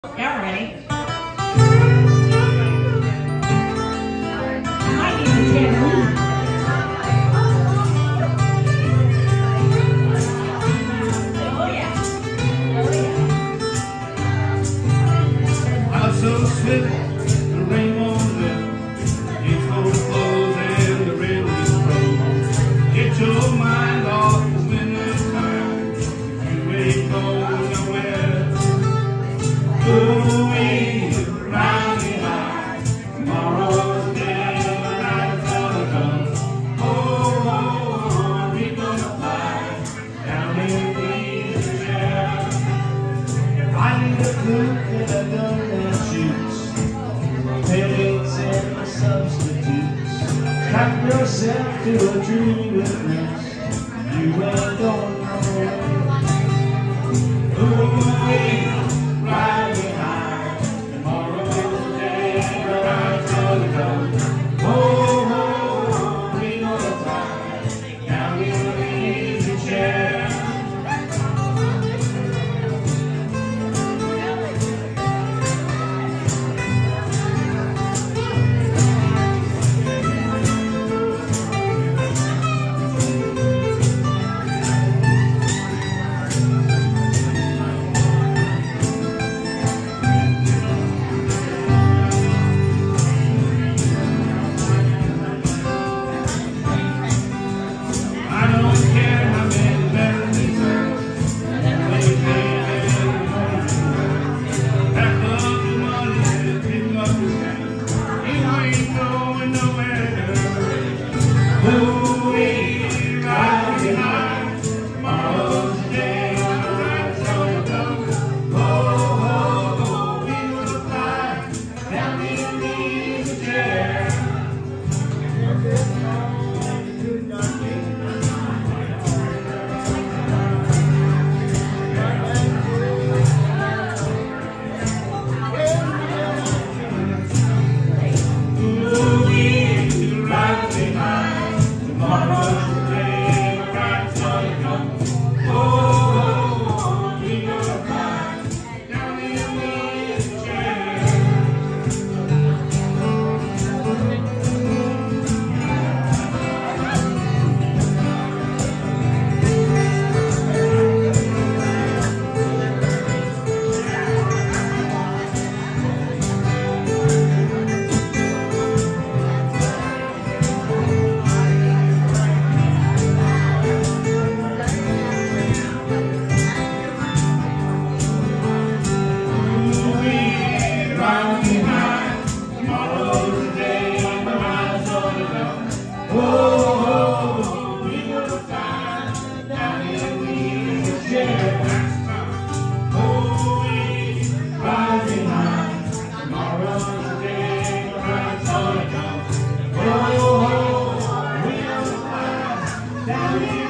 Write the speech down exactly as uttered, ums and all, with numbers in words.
Y'all ready? I might need to get a Oh yeah. Oh yeah. I'm so swift, the rain won't lift. It's gonna close and the rail is closed. Get your mind off the winter time. You ain't going nowhere. Moving round behind. Tomorrow's the day, the night's gonna come. Oh, oh, oh, we're gonna fly down in the air. I need a clue that I don't that shoots. Headaches and my substitutes. Trap yourself to a dream with rest. You ain't going nowhere. Moving right behind. Tomorrow's the day, the night's gonna come. Oh, oh, oh, we gonna fly down in the easy chair. Moving right behind. Tomorrow's the day, the night's gonna come. Oh, oh, oh, we gonna fly down in the easy chair. Moving right behind. Tomorrow's the day, the night's gonna come. Oh, oh, oh, we gonna fly down in the easy chair. Moving right behind. Tomorrow's the day, the night's gonna come. Oh, oh, oh, we gonna fly down in the easy chair. Moving right behind. Tomorrow's the day, the night's gonna come. Oh, oh, oh, we gonna fly down in